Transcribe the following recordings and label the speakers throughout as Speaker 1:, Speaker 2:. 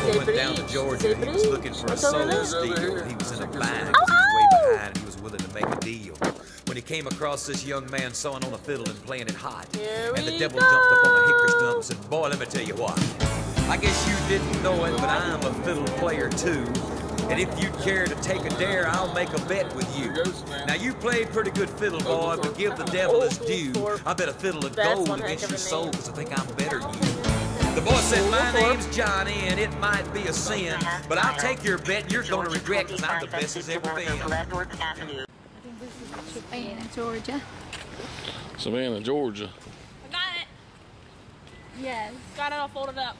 Speaker 1: went down to Georgia. He was looking for a soul to steal. He was in a bind because he was way behind and he was willing to make a deal. When he came across this young man sawing on a fiddle and playing it hot, and the devil jumped up on a hickory stump and said, "Boy, let me tell you what. I guess you didn't know it, but I'm a fiddle player too. And if you'd care to take a dare, I'll make a bet with you. Now, you played pretty good fiddle, boy, but give the devil his due. I bet a fiddle of gold against your soul, because I think I'm better than you." The boy said, "My name's Johnny, and it might be a sin, but I'll take your bet, and you're going to regret, because I'm the best as ever been."
Speaker 2: Savannah, Georgia.
Speaker 3: Savannah, Georgia.
Speaker 4: I got it.
Speaker 2: Yes.
Speaker 4: Got it all folded up.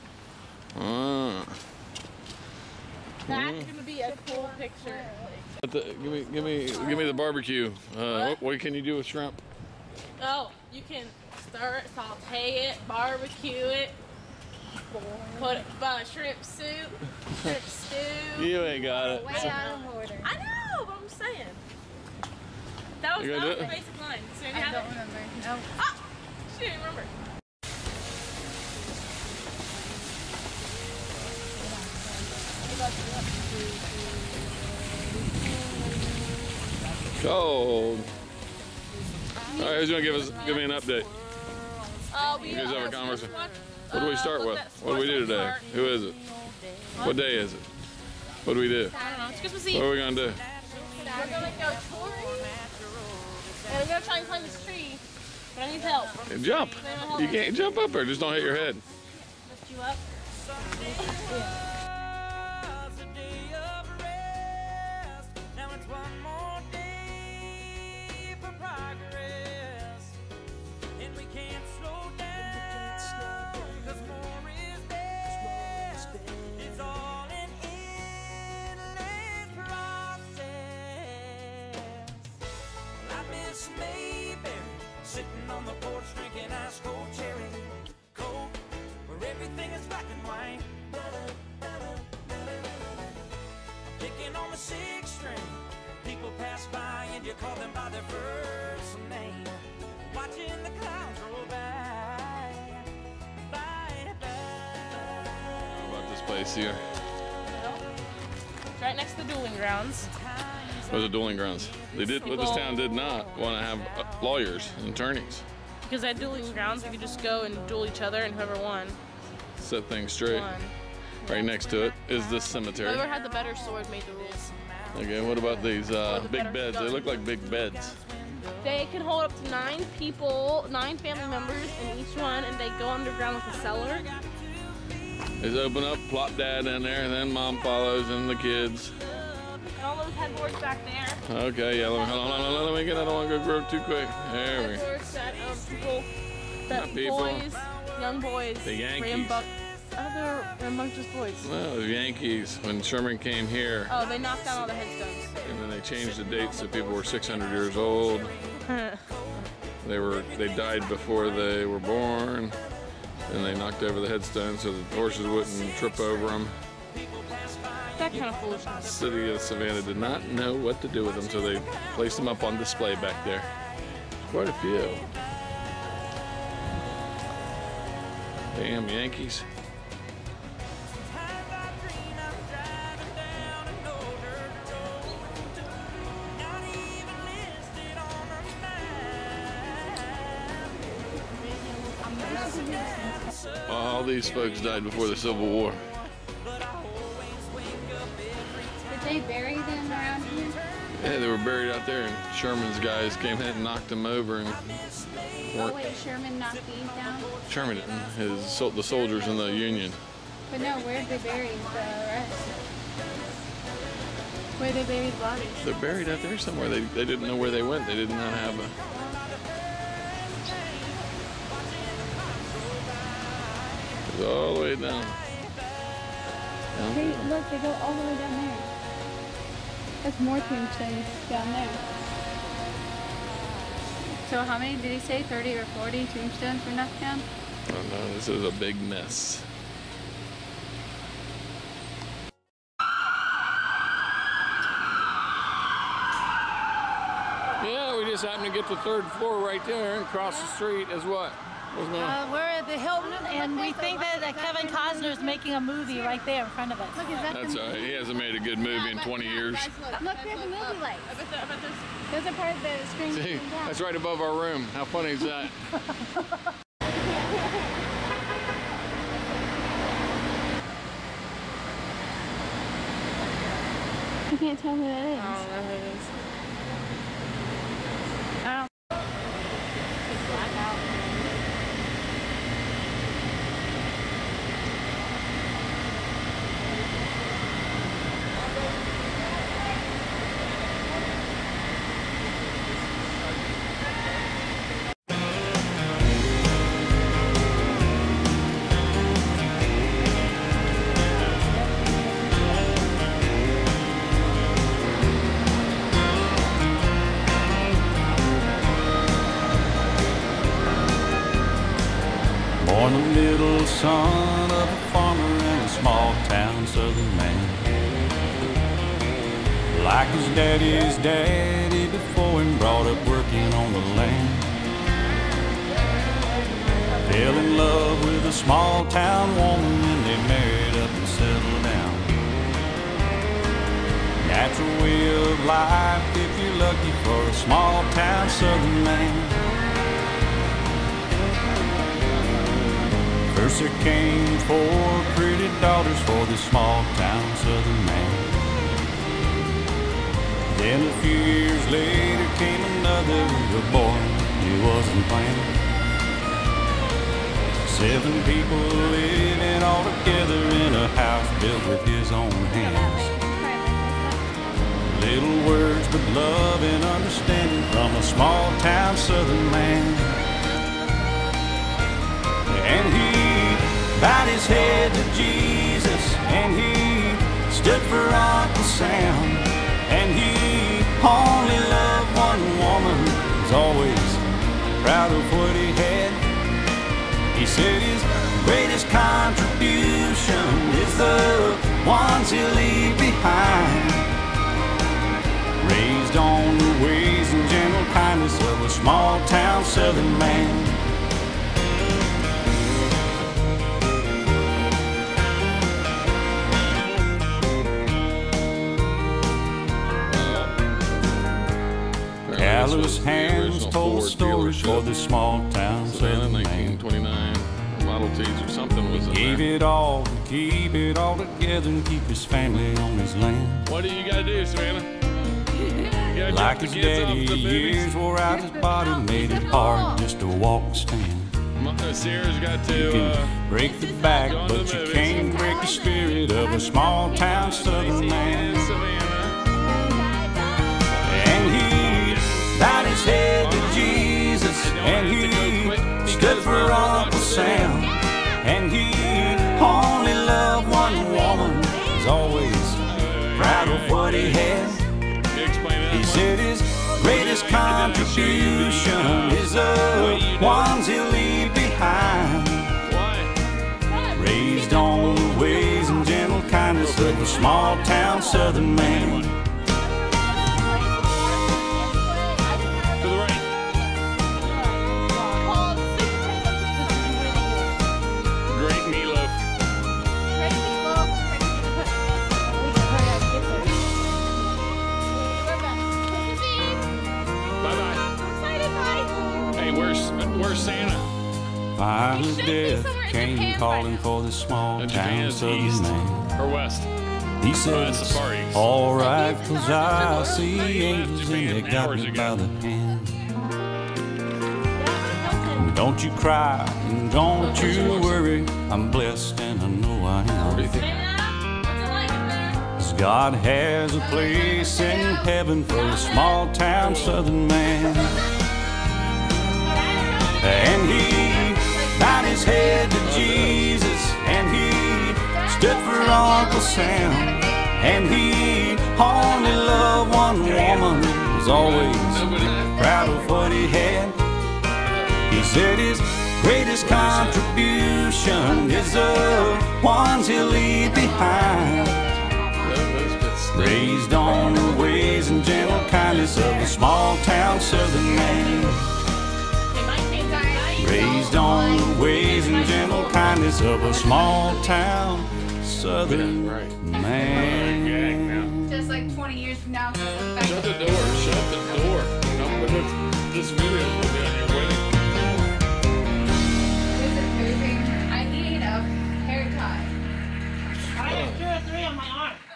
Speaker 4: That's gonna be a cool picture.
Speaker 3: Give me the barbecue. What can you do with shrimp?
Speaker 4: Oh, you can stir it, saute it, barbecue it, put shrimp soup, shrimp stew.
Speaker 3: You ain't got it.
Speaker 2: Way out of order.
Speaker 4: I know, but I'm saying. That was the basic line. So you
Speaker 2: I don't remember. No.
Speaker 4: Ah! She didn't remember.
Speaker 3: Cold. All right, who's gonna give me an update?
Speaker 4: You
Speaker 3: guys have a conversation. What do we start with? What do we do today? Who is it? What day is it? What do we do?
Speaker 4: I don't know. It's Christmas Eve.
Speaker 3: What are we gonna do?
Speaker 4: We're gonna go touring, and we're gonna try and climb this tree. But I need help.
Speaker 3: Hey, jump. You can't jump up there. Just don't hit your head.
Speaker 4: Lift you up.
Speaker 5: Sitting on the porch drinking ice cold cherry coke, where everything is black and white. Picking on the 6th string, people pass by and you call them by their first name. Watching the clouds roll by, by, by.
Speaker 3: How about this place here?
Speaker 4: Right next to the dueling grounds.
Speaker 3: Where's the dueling grounds? They did. But this town did not want to have lawyers and attorneys.
Speaker 4: Because at dueling grounds, we could just go and duel each other, and whoever won.
Speaker 3: Set things straight.
Speaker 4: Won.
Speaker 3: Right next to it is this cemetery.
Speaker 4: Whoever had the better sword made the rules.
Speaker 3: Okay, what about these big beds? They look like big beds.
Speaker 4: They can hold up to 9 people, 9 family members in each one, and they go underground with a cellar.
Speaker 3: They just open up, plop dad in there, and then mom follows, and the kids.
Speaker 4: And all those headboards back there.
Speaker 3: Okay, yeah, let me get, I don't want to go grow too quick. There we go.
Speaker 4: Headboards that people, boys, young boys,
Speaker 3: The Yankees.
Speaker 4: Other rambunctious boys.
Speaker 3: No, the Yankees, when Sherman came here.
Speaker 4: Oh, they knocked down all the headstones.
Speaker 3: And then they changed the dates so people were 600 years old. They died before they were born. And they knocked over the headstones so the horses wouldn't trip over them.
Speaker 4: That kind of foolishness.
Speaker 3: The city of Savannah did not know what to do with them, so they placed them up on display back there. Quite a few. Damn Yankees. All these folks died before the Civil War.
Speaker 2: Did they bury them around here?
Speaker 3: Yeah, they were buried out there, and Sherman's guys came in and knocked them over. And
Speaker 2: Oh wait, Sherman knocked these down?
Speaker 3: Sherman didn't. The soldiers in the Union.
Speaker 2: But no, where'd they bury the rest?
Speaker 4: Where they buried the bodies.
Speaker 3: They're buried out there somewhere. They didn't know where they went. They did not have a... It was all the way down.
Speaker 2: Hey, look, they go all the way down there. That's more tombstones down there. So how many did he say? 30 or 40 tombstones were knocked down?
Speaker 3: Oh no, this is a big mess. Yeah, we just happened to get the 3rd floor right there, and across the street is what?
Speaker 6: We're at the Hilton, and we think that Kevin Costner is making a movie right there in front of us.
Speaker 2: Look, is that
Speaker 3: That's all right. He hasn't made a good movie in 20 years.
Speaker 2: Look, there's a movie light. Those are part of the screen.
Speaker 3: See, that's right above our room. How funny is that?
Speaker 2: I can't tell who that is.
Speaker 4: I don't know who it is.
Speaker 7: Born the middle son of a farmer in a small town southern man. Like his daddy before him, brought up working on the land. Fell in love with a small town woman and they married up and settled down. Natural way of life if you're lucky for a small town southern man. First there came 4 pretty daughters for this small town southern man. Then a few years later came another boy he wasn't planning. 7 people living all together in a house built with his own hands. Little words but love and understanding from a small town southern man. And he bowed his head to Jesus, and he stood for Uncle Sam. And he only loved one woman, was always proud of what he had. He said his greatest contribution is the ones he'll leave behind. Raised on the ways and gentle kindness of a small town southern man. Callous hands told stories for this small town southern man.
Speaker 3: 1929 Model Ts or something was in
Speaker 7: Gave
Speaker 3: there.
Speaker 7: it all to keep it all together and keep his family on his land.
Speaker 3: What do you gotta do, Savannah? You gotta
Speaker 7: Like
Speaker 3: jump
Speaker 7: his
Speaker 3: the kids off
Speaker 7: daddy,
Speaker 3: the
Speaker 7: years
Speaker 3: boobies.
Speaker 7: wore out his body, made it hard just to walk and stand.
Speaker 3: Sierra's got
Speaker 7: You
Speaker 3: to
Speaker 7: can break the back, but you can't break the spirit of a small town southern man. And he bowed his head to Jesus, and he stood for Uncle Sam. And he only loved one woman, was always proud of what he had. He said his greatest contribution is the ones he'll leave behind. Raised on the ways and gentle kindness of a small town southern man.
Speaker 3: To the right. Great meatloaf. Bye-bye. Hey, where's Santa?
Speaker 7: Finally death came calling for this small town
Speaker 3: Japan's
Speaker 7: southern
Speaker 3: east
Speaker 7: man.
Speaker 3: or west?
Speaker 7: He said,
Speaker 3: that's the far east.
Speaker 7: alright, 'cause I see angels and they got me by the hand. Don't you cry and don't you worry, I'm blessed and I know I am. 'Cause God has a place in heaven for a small town southern man. And he bowed his head to Jesus, and he stood for Uncle Sam. And he only loved one woman, was always proud of what he had. He said his greatest contribution is the ones he'll leave behind. Raised on the ways and gentle kindness of a small town southern man. Raised raised on the ways and gentle kindness of a small town southern man.
Speaker 2: Just like 20 years from now.
Speaker 3: Shut the door. Shut the door. I'm gonna, this video will be on your wedding.
Speaker 2: Is it moving? I need a hair tie.
Speaker 6: I have 2 or 3 on my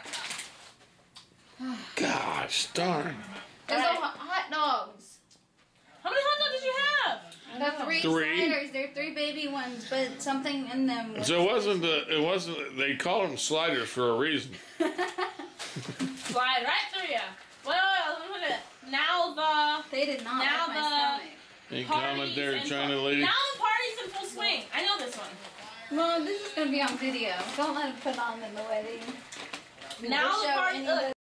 Speaker 6: arm.
Speaker 3: Gosh darn.
Speaker 2: There's all hot dogs.
Speaker 4: How many hot dogs did you have?
Speaker 2: The 3 sliders. They're 3 baby ones, but something in them.
Speaker 3: So it wasn't, they call them sliders for a reason.
Speaker 4: Slide right through you. Well, look at it. Now
Speaker 2: They did not
Speaker 4: now
Speaker 2: like my stomach.
Speaker 3: Any comment there, China lady?
Speaker 4: Now the party's in full swing. I know this one.
Speaker 2: Well, this is going to be on video. Don't let it put on in the wedding.
Speaker 4: Now the party.